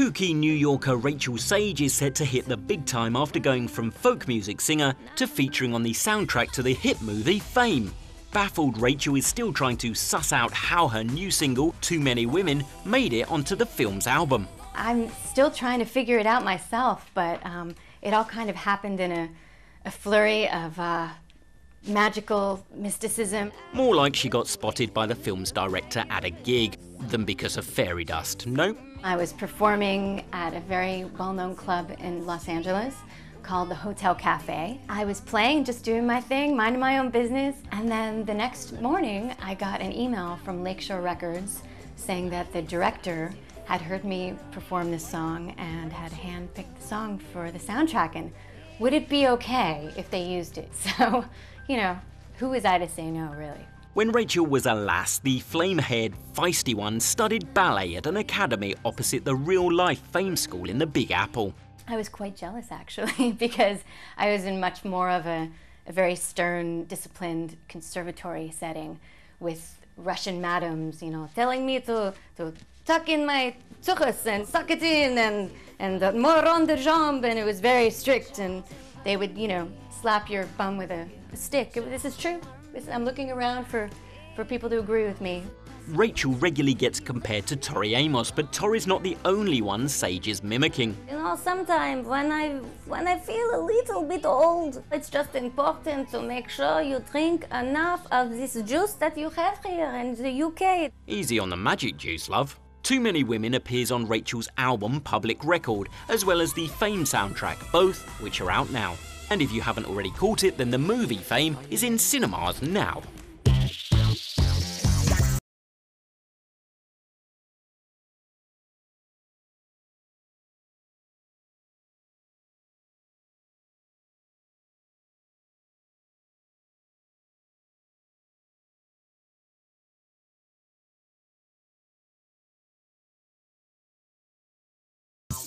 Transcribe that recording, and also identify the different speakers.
Speaker 1: Kooky New Yorker Rachael Sage is set to hit the big time after going from folk music singer to featuring on the soundtrack to the hit movie Fame. Baffled, Rachael is still trying to suss out how her new single, Too Many Women, made it onto the film's album.
Speaker 2: I'm still trying to figure it out myself, but it all kind of happened in a flurry of magical mysticism.
Speaker 1: More like she got spotted by the film's director at a gig than because of fairy dust, no?
Speaker 2: I was performing at a very well-known club in Los Angeles called the Hotel Cafe. I was playing, just doing my thing, minding my own business, and then the next morning I got an email from Lakeshore Records saying that the director had heard me perform this song and had handpicked the song for the soundtrack, and would it be okay if they used it? So, you know, who was I to say no, really?
Speaker 1: When Rachael was a lass, the flame-haired, feisty one studied ballet at an academy opposite the real-life Fame School in the Big Apple.
Speaker 2: I was quite jealous, actually, because I was in much more of a very stern, disciplined conservatory setting with Russian madams, you know, telling me to tuck in my tuchus and suck it in and more rond de jambe, and it was very strict, and they would, you know, slap your bum with a stick. This is true. I'm looking around for people to agree with me.
Speaker 1: Rachael regularly gets compared to Tori Amos, but Tori's not the only one Sage is mimicking.
Speaker 2: You know, sometimes when I feel a little bit old, it's just important to make sure you drink enough of this juice that you have here in the UK.
Speaker 1: Easy on the magic juice, love. Too Many Women appears on Rachael's album Public Record, as well as the Fame soundtrack, both which are out now. And if you haven't already caught it, then the movie Fame is in cinemas now.